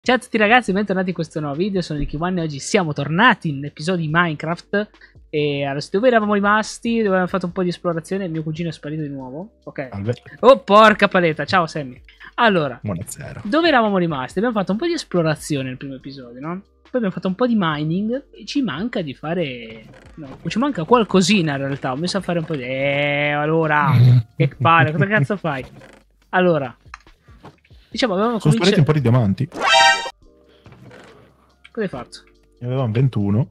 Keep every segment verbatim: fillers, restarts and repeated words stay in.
Ciao a tutti ragazzi, bentornati in questo nuovo video, sono Likiwan e oggi siamo tornati in episodi di Minecraft. E adesso dove eravamo rimasti, dove abbiamo fatto un po' di esplorazione, il mio cugino è sparito di nuovo. Ok. Salve. Oh porca paletta, ciao Sammy. Allora, Buonasera. dove eravamo rimasti? Abbiamo fatto un po' di esplorazione nel primo episodio, no? Poi abbiamo fatto un po' di mining e ci manca di fare... No, ci manca qualcosina in realtà, ho messo a fare un po' di... Eh, allora, che palle, cosa cazzo fai? Allora... Diciamo, avevamo Sono cominciato... spariti un po' di diamanti. Cosa hai fatto? Ne avevamo ventuno.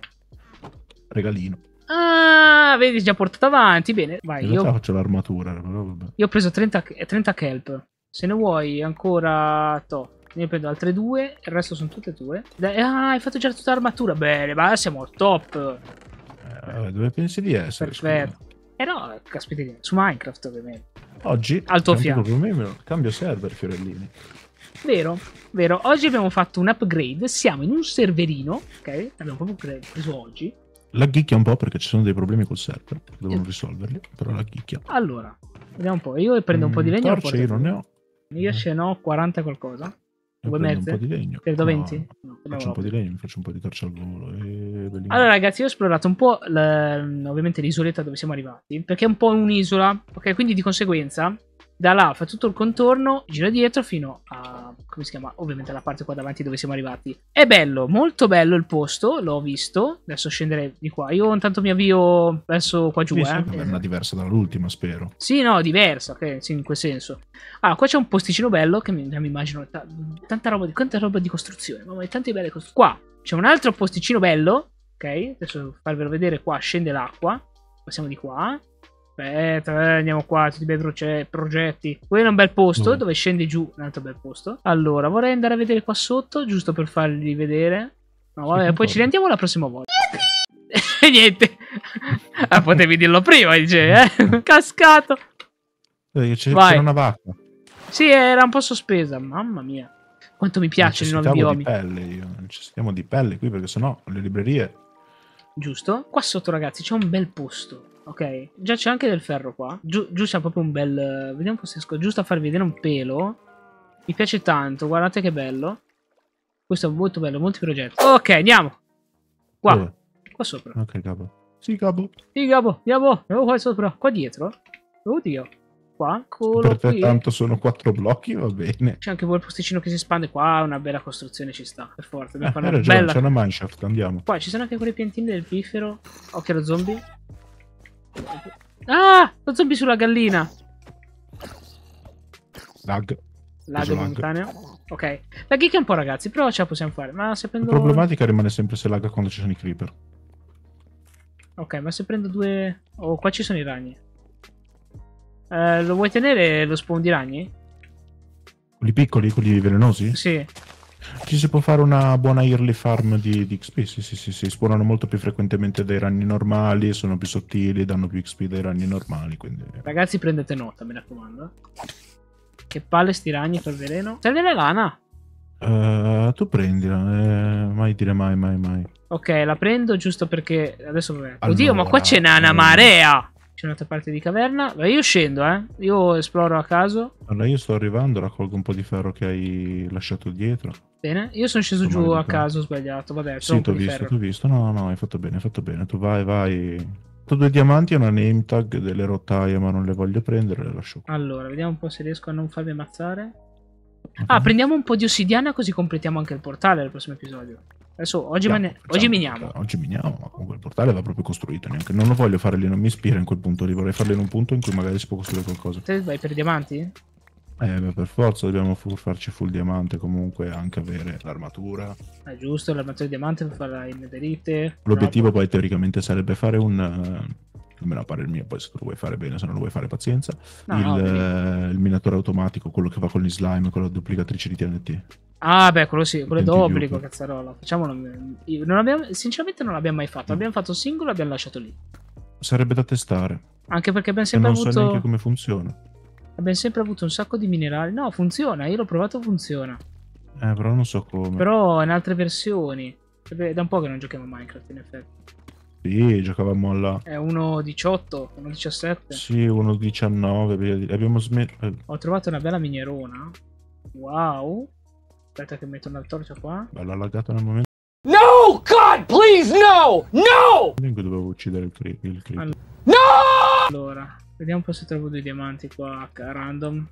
Regalino. Ah, vedi, già portato avanti. Bene, vai. In realtà Io, faccio l'armatura. Però vabbè. io ho preso trenta, trenta kelp. Se ne vuoi ancora... To. Ne prendo altre due. Il resto sono tutte tue. Dai, ah, hai fatto già tutta l'armatura. Bene, ma siamo al top. Eh, vabbè, dove pensi di essere? Perfetto. Scusa? Eh no, caspita, su Minecraft ovviamente. Oggi Al tuo cambio, fianco. proprio- cambio server, fiorellini. Vero, vero. Oggi abbiamo fatto un upgrade. Siamo in un serverino. Ok, l'abbiamo proprio preso oggi. La ghicchia un po' perché ci sono dei problemi col server. Devono Eh. risolverli. Però la ghicchia. Allora, vediamo un po'. Io prendo un po' di Mm, legno. e lo torce porto io non giù. ne ho. Io ce n'ho quaranta qualcosa. Io Due prendo un mezze? po' di legno. Credo No, venti? no. No, Faccio un po' di legno, mi faccio un po' di torce al volo. E belli- Allora ragazzi, io ho esplorato un po' l- ovviamente l'isoletta dove siamo arrivati, perché è un po' un'isola, ok? Quindi di conseguenza da là fa tutto il contorno, gira dietro fino a, come si chiama? Ovviamente la parte qua davanti dove siamo arrivati. È bello, molto bello il posto, l'ho visto. Adesso scenderei di qua. Io intanto mi avvio verso qua giù, Sì, eh. sì, vabbè, è una diversa dall'ultima, spero. Sì, no, diversa, ok, sì, in quel senso. Ah, qua c'è un posticino bello che mi, mi immagino ta- tanta roba di, quanta roba di costruzione, mamma mia, tante belle costruzioni. Qua c'è un altro posticino bello, ok? Adesso farvelo vedere, qua scende l'acqua. Passiamo di qua. Aspetta, eh, andiamo qua, tutti i bei proge- progetti. Quello è un bel posto, Dove? dove scende giù un altro bel posto. Allora, vorrei andare a vedere qua sotto, giusto per farli vedere. No, Sì, vabbè, poi concordo. ci riandiamo la prossima volta. E niente. Ah, potevi dirlo prima, dice, eh? Cascato. Eh, c'è- Vai. C'era una vacca. Sì, era un po' sospesa. Mamma mia. Quanto mi piacciono i nuovi Necessitavo biomi. di pelle io. Necessitiamo di pelle qui perché sennò le librerie... Giusto? Qua sotto, ragazzi, c'è un bel posto. Ok? Già c'è anche del ferro qua. Giù, giù c'è proprio un bel... Vediamo un po' se riesco giusto a farvi vedere un pelo. Mi piace tanto. Guardate che bello. Questo è molto bello. Molti progetti. Ok, andiamo. Qua. Dove? Qua sopra. Ok, capo. Sì, capo. Sì, capo. Andiamo. Andiamo qua sopra. Qua dietro. Oddio. Qua. Eccolo Per te qui. tanto sono quattro blocchi, va bene. C'è anche quel posticino che si espande. Qua una bella costruzione ci sta. Per forza. Eh, Dobbiamo fare hai una ragione, bella... c'è una mineshaft, andiamo. Qua ci sono anche quelle piantine del piffero. Occhio allo zombie. Ah! Lo zombie sulla gallina. Lag. Lag Preso lag. momentaneo. Ok. La geek è un po', ragazzi, però ce la possiamo fare. Ma se La prendo... problematica rimane sempre se lagga quando ci sono i creeper. Ok, ma se prendo due... Oh, qua ci sono i ragni. Eh, lo vuoi tenere lo spawn di ragni? Quelli piccoli, quelli velenosi? Sì. Ci si può fare una buona early farm di, di X P, sì, sì, sì, sì, spawnano molto più frequentemente dei ragni normali, sono più sottili, danno più X P dei ragni normali, quindi... Ragazzi, prendete nota, mi raccomando. Che palle sti ragni per veleno. Serve la lana. Uh, tu prendila, eh, mai dire mai, mai, mai. Ok, la prendo giusto perché... Adesso vabbè. Allora, Oddio, ma qua c'è una, una allora. marea. C'è un'altra parte di caverna. Beh, io scendo, eh. Io esploro a caso. Allora io sto arrivando, raccolgo un po' di ferro che hai lasciato dietro. Bene. Io sono sceso Sto giù male di a qua. caso, ho sbagliato. Vabbè, trovo Sì, un po' t'ho di visto, ferro. t'ho visto. No, no, hai fatto bene, hai fatto bene. Tu vai, vai. Ho due diamanti e una name tag, delle rotaie, ma non le voglio prendere, le lascio qua. Allora, vediamo un po' se riesco a non farmi ammazzare. Ah, prendiamo un po' di ossidiana così completiamo anche il portale nel prossimo episodio. Adesso, oggi, Andiamo, mane- facciamo oggi il miniamo. portale. Oggi miniamo, ma comunque il portale va proprio costruito. Neanche. Non lo voglio fare lì, non mi ispira in quel punto lì. Vorrei farlo in un punto in cui magari si può costruire qualcosa. Te vai per i diamanti? Eh, beh, per forza dobbiamo fu- farci full diamante comunque, anche avere l'armatura. È giusto, l'armatura di diamante per fare in netherite. L'obiettivo poi teoricamente sarebbe fare un... eh, almeno a parer mio, poi se tu lo vuoi fare bene, se non lo vuoi fare pazienza. No, il, no, vedi. eh, il minatore automatico, quello che va con gli slime, con la duplicatrice di T N T. Ah, beh, quello sì, quello è Tempi di d'obbligo, uso. cazzarola. Facciamolo. Io- Non abbiamo, sinceramente non l'abbiamo mai fatto. L'abbiamo fatto singolo e l'abbiamo lasciato lì. Sarebbe da testare. Anche perché abbiamo E sempre non so avuto... neanche come funziona. Abbiamo sempre avuto un sacco di minerali. No, funziona, io l'ho provato, funziona. Eh, però non so come. Però in altre versioni. È da un po' che non giochiamo a Minecraft, in effetti. Sì, giocavamo alla... È uno diciotto, uno diciassette. Sì, uno diciannove. Abbiamo smesso... Ho trovato una bella minierona. Wow. Aspetta che metto una torcia qua. Bella laggata nel momento No! God, please, no! No! in cui dovevo uccidere il creep. Il creep. Allora. No! Allora, vediamo un po' se trovo dei diamanti qua a random.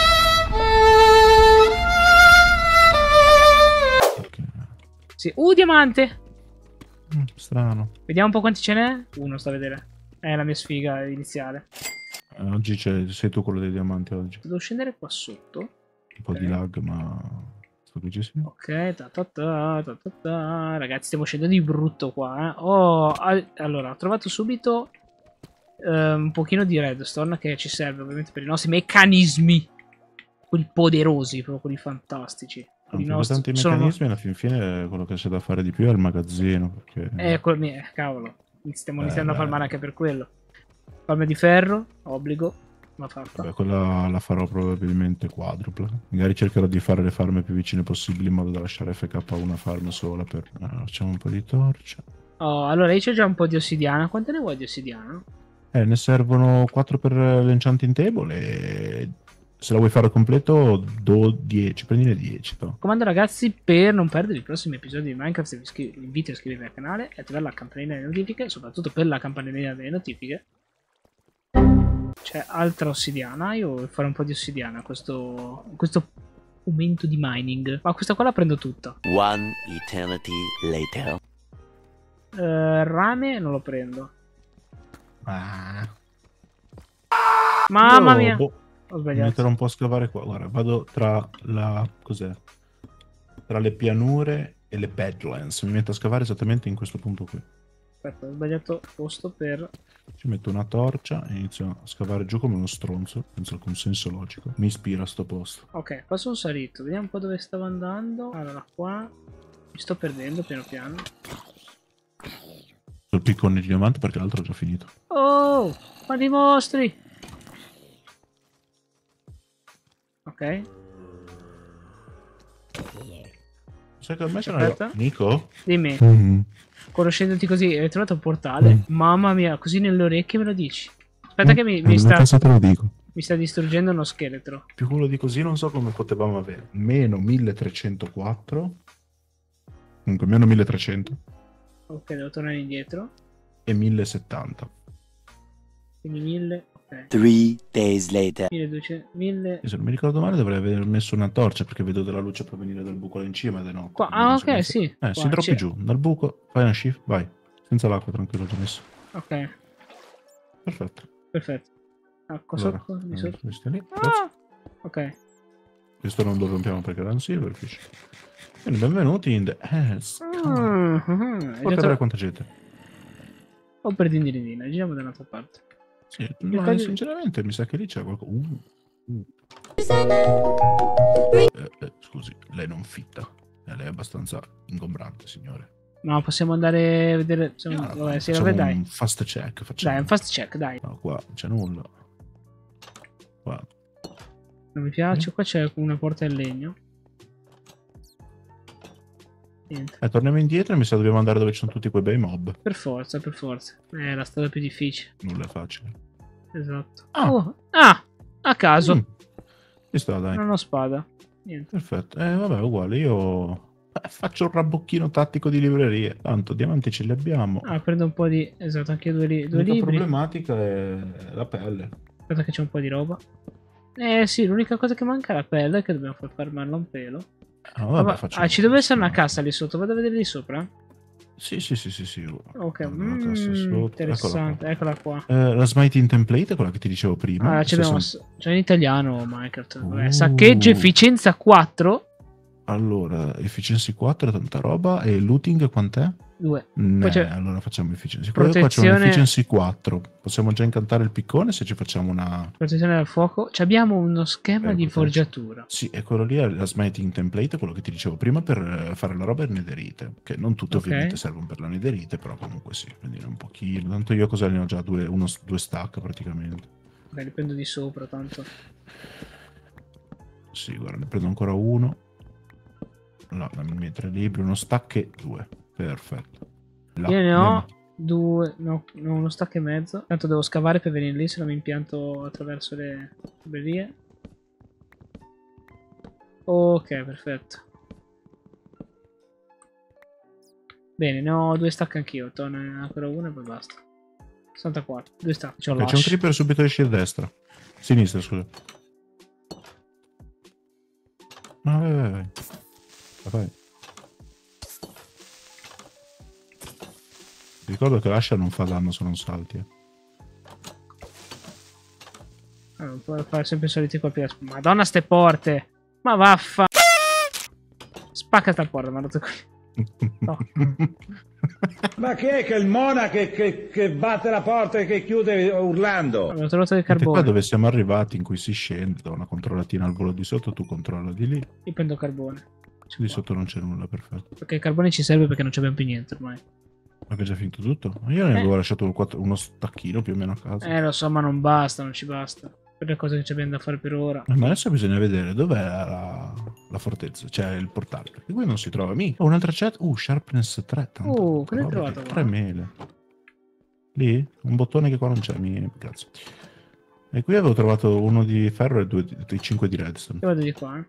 Okay. Sì, uh, diamante! Mm, strano. Vediamo un po' quanti ce n'è. Uno, sta a vedere. È la mia sfiga iniziale. Eh, oggi sei tu quello dei diamanti oggi. Devo scendere qua sotto. Un po' Ok. di lag, ma sto vicissimo. Ok, ta ta ta, ta ta ta. Ragazzi, stiamo scendendo di brutto qua. Eh. Oh, al allora, ho trovato subito eh, un pochino di redstone che ci serve ovviamente per i nostri meccanismi. Quelli poderosi, proprio quelli fantastici. Quelli Anche nostri- tanti sono- meccanismi, alla fin fine quello che c'è da fare di più è il magazzino. Perché... Eh, quello mio- eh, cavolo. Stiamo Eh, iniziando beh. a farmare anche per quello. Palme di ferro, obbligo. Ma fatta. Beh, quella la farò probabilmente quadrupla. Magari cercherò di fare le farme più vicine possibili in modo da lasciare F K una farm sola. Per... Allora, facciamo un po' di torcia. Oh, allora io c'ho già un po' di ossidiana. Quante ne vuoi di ossidiana? Eh, ne servono quattro per l'enchanting table e se la vuoi fare completo, do dieci, prendine dieci. Però. Comando ragazzi, per non perdere i prossimi episodi di Minecraft vi, iscri- vi invito a iscrivervi al canale e attivare la campanella delle notifiche, soprattutto per la campanella delle notifiche. C'è altra ossidiana, io voglio fare un po' di ossidiana questo, in questo momento di mining. Ma questa qua la prendo tutta. One eternity later. Eh, rame non lo prendo. Ah. Mamma Io, mia, boh, ho mi sbagliato. metterò un po' a scavare qua. Guarda, vado tra la... cos'è? Tra le pianure e le badlands. Mi metto a scavare esattamente in questo punto qui. Aspetta, ho sbagliato posto per... Ci metto una torcia e inizio a scavare giù come uno stronzo, senza alcun senso logico. Mi ispira a sto posto. Ok, qua sono salito, vediamo un po' dove stavo andando. Allora, qua mi sto perdendo piano piano. Il piccone di diamante perché l'altro ho già finito. Oh, quanti mostri! Ok, Sai che ormai ce Aspetta. n'è... Nico? dimmi, Mm. conoscendoti così, hai trovato un portale? Mm. Mamma mia, così nelle orecchie me lo dici. Aspetta che mi, mi Eh, sta, cosa te lo dico. mi sta distruggendo uno scheletro. Più quello di così non so come potevamo avere. Meno milletrecentoquattro. Comunque meno milletrecento. Ok, devo tornare indietro. E millesettanta. Quindi mille, ok. Three days later. milleduecento, mille... E se non mi ricordo male dovrei aver messo una torcia perché vedo della luce provenire dal buco là in cima ed è no. Qua, Quindi ah di ok, conseguenza- sì. Eh, Qua si droppi c'è- giù, dal buco, fai una shift, vai. Senza l'acqua, tranquillo, ho già messo. Ok, Perfetto. perfetto. Ah, cosa Allora, cosa- di eh, sotto? questo lì. Grazie. Ah, ok. Questo non lo rompiamo perché era un silverfish. Quindi benvenuti in The Ass. Mm, mm, Puoi hai già vedere tro- quanta gente. O per dindiridina, giriamo da un'altra parte. Sì, Mi ma fai- sinceramente mi sa che lì c'è qualcosa. Uh, uh. Eh, eh, scusi, lei non fitta. Eh, lei è abbastanza ingombrante, signore. Ma possiamo andare a vedere... se- Ah, vabbè, sì, facciamo vabbè, dai. un fast check. Facciamo. Dai, un fast check, dai. No, qua non c'è nulla. Qua. Non mi piace, qua c'è una porta in legno. Niente. Eh, torniamo indietro e mi sa dobbiamo andare dove ci sono tutti quei bei mob. Per forza, per forza. È la strada più difficile. Nulla è facile. Esatto. Ah. Oh, ah, a caso. Mm. Ci sta, dai. Non ho spada. Niente. Perfetto. Eh, vabbè, uguale. Io eh, faccio un rabocchino tattico di librerie. Tanto, diamanti ce li abbiamo. Ah, prendo un po' di... Esatto, anche due, li- due L'unica libri. problematica è la pelle. Aspetta che c'è un po' di roba. Eh sì, l'unica cosa che manca è la pelle, che dobbiamo far farmarla un pelo. Ah, vabbè, Vabbè, faccio ah, ci deve essere una cassa lì sotto, vado a vedere lì sopra. Sì, sì, sì, sì, sì. Ok, Una mm, cassa sotto. interessante, Eccola eccola qua. qua. Eh, la smiting template è quella che ti dicevo prima. Ah, ci abbiamo, sessanta c'è in italiano Minecraft. Vabbè, Uh. saccheggio, efficienza quattro. Allora, efficiency quattro è tanta roba. E looting quant'è? due. No, Poi c'è allora facciamo efficiency. Qua c'è un protezione- efficiency quattro. Possiamo già incantare il piccone se ci facciamo una... protezione dal fuoco. Ci abbiamo uno schema Eh, di protegge. forgiatura. Sì, e quello lì è la smiting template, quello che ti dicevo prima per eh, fare la roba in netherite. Che non tutte Ok. ovviamente servono per la netherite, però comunque sì, quindi un pochino. Tanto io cosa ne ho già due, uno, due stack praticamente. Ok, li prendo di sopra tanto. Sì, guarda, ne prendo ancora uno. No, dammi i miei tre libri, uno stack e due. Perfetto. Là, Io ne ho andiamo. due, no, no, uno stack e mezzo. Tanto devo scavare per venire lì, se no mi impianto attraverso le librerie. Ok, perfetto. Bene, ne ho due stack anch'io. Torno ancora uno e poi basta. sessantaquattro, due stack. C'ho Ok, c'è un creeper subito esci a destra. Sinistra, scusa. No, vai, vai, vai. Vai. Ti ricordo che l'ascia non fa danno se non salti. Eh. Ah, puoi fare sempre i soliti colpi. Madonna, ste porte. Ma vaffa. Spacca sta porta, mi ha rotto qui. No. Ma chi è che il Mona che, che, che batte la porta e che chiude urlando? Ho trovato del Qua carbone. dove siamo arrivati, in cui si scende da una controllatina al volo di sotto, tu controlla di lì. Io prendo carbone. Di sotto non c'è nulla, perfetto. Perché il carbone ci serve perché non c'abbiamo più niente ormai. Ma che è già finito tutto? Io ne Eh. avevo lasciato un quattro- uno stacchino più o meno a casa. Eh, lo so, ma non basta, non ci basta. Per le cose che ci abbiamo da fare per ora. Ma adesso bisogna vedere dov'è la, la fortezza, cioè il portale. Perché qui non si trova mica. Oh, un'altra chat. Uh, Sharpness tre. tanta Uh, cosa hai roba, trovato qua? tre mele. Lì? Un bottone che qua non c'è, mi cazzo. E qui avevo trovato uno di ferro e due di, di cinque di redstone. Io vado di qua, eh.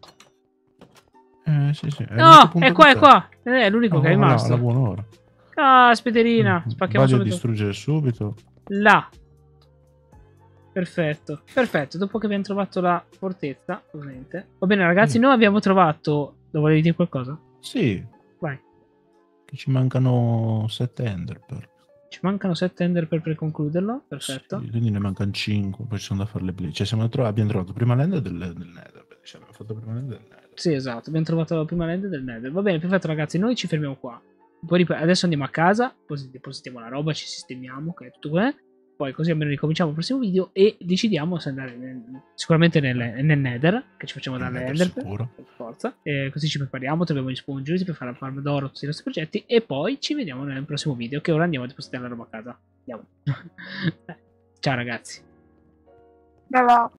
Eh, sì, sì. È No, l'unico punto è qua, che è c'è. qua. Eh, È l'unico Oh, che è alla- rimasto. alla buona ora. Caspiterina. Spacchiamo Vado a subito. distruggere subito. Là. Perfetto. Perfetto. Dopo che abbiamo trovato la fortezza, ovviamente. Va bene, ragazzi, Mm. noi abbiamo trovato... Lo volevi dire qualcosa? Sì, Vai. che ci mancano sette ender per. Ci mancano sette ender per, per concluderlo. Perfetto. Sì, quindi ne mancano cinque, poi ci sono da fare le blitz. Cioè siamo tro- abbiamo trovato prima l'ender del, del nether. Diciamo, abbiamo fatto prima l'ender del nether. Sì, esatto. Abbiamo trovato la prima land del nether. Va bene, perfetto, ragazzi. Noi ci fermiamo qua. Poi rip- adesso andiamo a casa. Poi depositiamo la roba, ci sistemiamo. Ok, tutto qua. Poi così almeno ricominciamo il prossimo video. E decidiamo se andare nel- sicuramente nel, nel nether. Che ci facciamo Nel dalle nether ender. sicuro. Per forza. E così ci prepariamo. Troviamo gli spongiuri per fare la farm d'oro. Tutti i nostri progetti. E poi ci vediamo nel prossimo video. Che ora andiamo a depositare la roba a casa. Andiamo. Ciao, ragazzi. Ciao.